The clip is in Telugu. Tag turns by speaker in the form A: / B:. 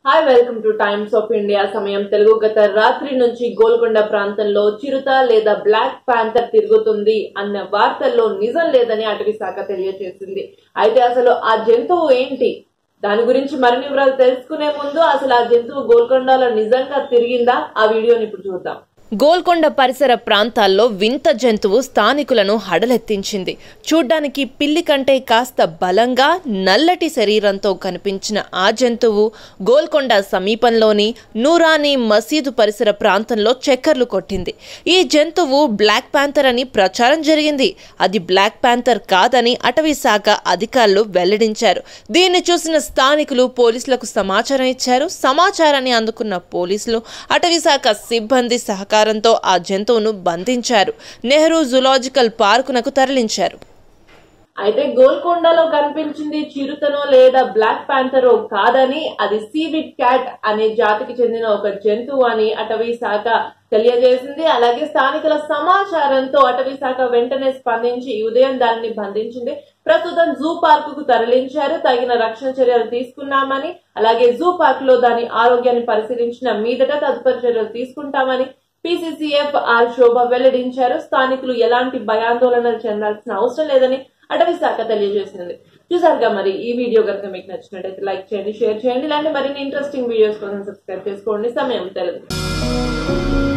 A: Hi welcome to Times of India. Samayam Telugu. గత రాత్రి నుంచి గోల్కొండ ప్రాంతంలో చిరుత లేదా బ్లాక్ ప్యాంథర్ తిరుగుతుంది అన్న వార్తల్లో నిజం లేదని అటవీ శాఖ తెలియజేసింది. అయితే అసలు ఆ జంతువు ఏంటి, దాని గురించి మరిన్ని వివరాలు తెలుసుకునే ముందు అసలు ఆ జంతువు గోల్కొండలో నిజంగా తిరిగిందా, ఆ వీడియోని ఇప్పుడు చూద్దాం.
B: గోల్కొండ పరిసర ప్రాంతాల్లో వింత జంతువు స్థానికులను హడలెత్తించింది. చూడ్డానికి పిల్లి కంటే కాస్త బలంగా నల్లటి శరీరంతో కనిపించిన ఆ జంతువు గోల్కొండ సమీపంలోని నూరానీ మసీదు పరిసర ప్రాంతంలో చక్కర్లు కొట్టింది. ఈ జంతువు బ్లాక్ ప్యాంథర్ అని ప్రచారం జరిగింది. అది బ్లాక్ ప్యాంథర్ కాదని అటవీ శాఖ అధికారులు వెల్లడించారు. దీన్ని చూసిన స్థానికులు పోలీసులకు సమాచారం ఇచ్చారు. సమాచారాన్ని అందుకున్న పోలీసులు అటవీ శాఖ సిబ్బంది సహకారం ఆ జంతువును బంధించారు. నెహ్రూ జూలాజికల్ పార్కునకు తరలించారు.
A: అయితే గోల్కొండలో కనిపించింది చిరుతనో లేదా బ్లాక్ ప్యాంథరో కాదని, అది సీవిడ్ క్యాట్ అనే జాతికి చెందిన ఒక జంతువు అని అటవీ శాఖ తెలియజేసింది. అలాగే స్థానికుల సమాచారంతో అటవీ శాఖ వెంటనే స్పందించి ఈ ఉదయం దానిని బంధించింది. ప్రస్తుతం జూ పార్కుకు తరలించారు. తగిన రక్షణ చర్యలు తీసుకున్నామని, అలాగే జూ పార్క్ లో దాని ఆరోగ్యాన్ని పరిశీలించిన మీదట తదుపరి చర్యలు తీసుకుంటామని పీసీసీఎఫ్ ఆర్ శోభ వెల్లడించారు. స్థానికులు ఎలాంటి భయాందోళనలు చెందాల్సిన అవసరం లేదని అటవీ శాఖ తెలియజేసింది. చూసారుగా, మరి ఈ వీడియో కనుక మీకు నచ్చినట్టయితే లైక్ చేయండి, షేర్ చేయండి. ఇలాంటి మరిన్ని ఇంట్రెస్టింగ్ వీడియోస్ కోసం సబ్స్క్రైబ్ చేసుకోండి. సమయం తెలుగు.